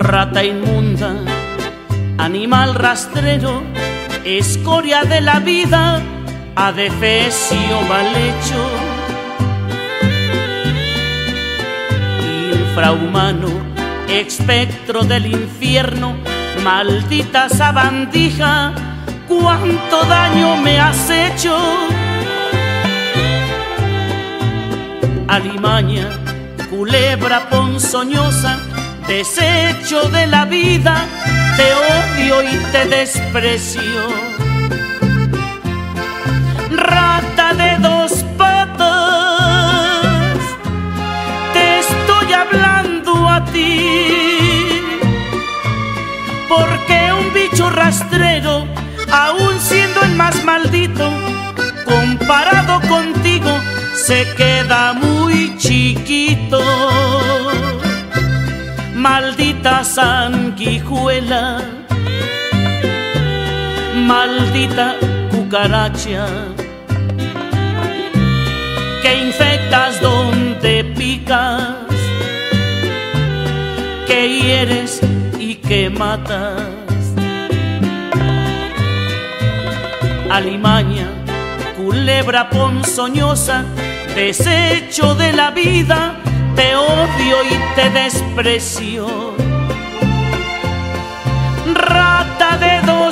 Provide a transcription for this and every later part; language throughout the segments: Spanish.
Rata inmunda, animal rastrero, escoria de la vida, adefesio mal hecho. Infrahumano, espectro del infierno, maldita sabandija, cuánto daño me has hecho. Alimaña, culebra ponzoñosa, desecho de la vida, te odio y te desprecio. Rata de dos patas, te estoy hablando a ti, porque un bicho rastrero, aun siendo el más maldito, comparado contigo, se queda muy chiquito. Maldita sanguijuela, maldita cucaracha, que infectas donde picas, que hieres y que matas. Alimaña, culebra ponzoñosa, desecho de la vida, te odio y te desprecio. Rata de dos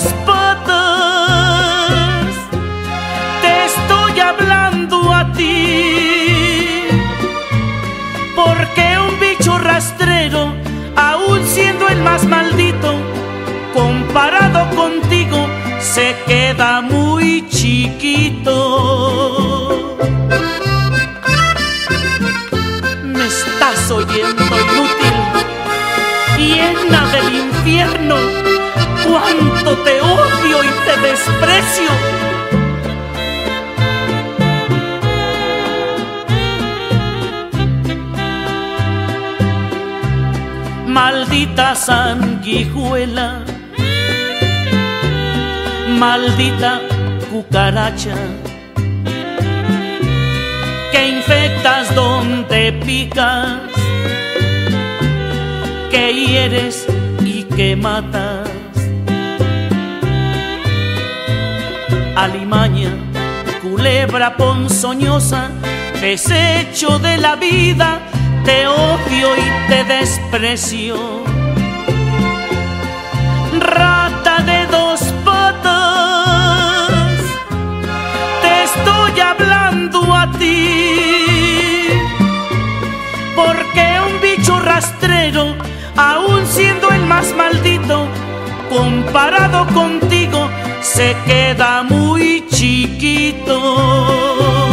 patas, te estoy hablando a ti, porque un bicho rastrero, aun siendo el más maldito, comparado contigo, se queda muy chiquito. Me estás oyendo, inútil, llena del infierno, cuánto te odio y te desprecio. Maldita sanguijuela, maldita cucaracha, que infectas donde picas, que hieres y que matas. Alimaña, culebra ponzoñosa, desecho de la vida, te odio y te desprecio. Rata de dos patas, te estoy hablando a ti, porque un bicho rastrero, aun siendo el más maldito, comparado contigo, se queda muy chiquito.